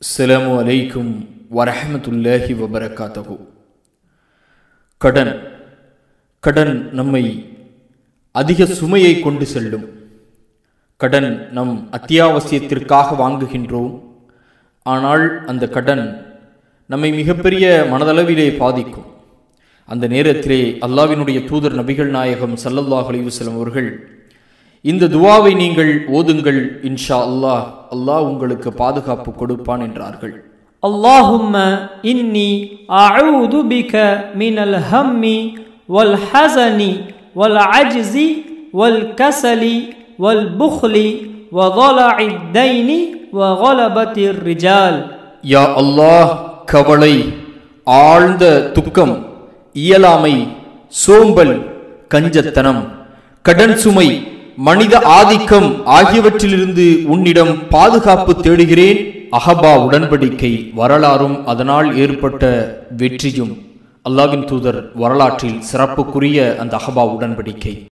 அஸ்ஸலாமு அலைக்கும் வரஹ்மத்துல்லாஹி வபரகாத்துஹு. கடன் நம்மை அதிக சுமையை கொண்டு செல்லும். கடன் நம் அத்தியாவசியத்திற்காக வாங்குகின்றோம். ஆனால் அந்த கடன் நம்மை மிகப்பெரிய மனதளவிலே பாதிக்கும். அந்த நேரத்திலே அல்லாஹ்வினுடைய தூதர் நபிகள் நாயகம் ஸல்லல்லாஹு அலைஹி வஸல்லம் அவர்கள் இந்த துஆவை நீங்கள் ஓதுங்கள், இன்ஷா அல்லாஹ் அல்லாஹ் உங்களுக்கு பாதுகாப்பு கொடுப்பான் என்றார்கள். அல்லாஹும்ம இன்னி அஊது பிக மினல் ஹம்மி வல் ஹஸனி வல் அஜ்ஸி வல் கஸலி வல் புக்லி வ ضلعித் தைனி வ கலபத்திர் ரிஜால். யா அல்லாஹ், கவலை, ஆழ்ந்த துக்கம், இயலாமை, சோம்பல், கஞ்சத்தனம், கடன் சுமை, மனித ஆதிக்கம் ஆகியவற்றிலிருந்து உன்னிடம் பாதுகாப்பு தேடுகிறேன். அஹபா உடன்படிக்கை வரலாறும் அதனால் ஏற்பட்ட வெற்றியும். அல்லாஹ்வின் தூதர் வரலாற்றில் சிறப்புக்குரிய அந்த அஹபா உடன்படிக்கை.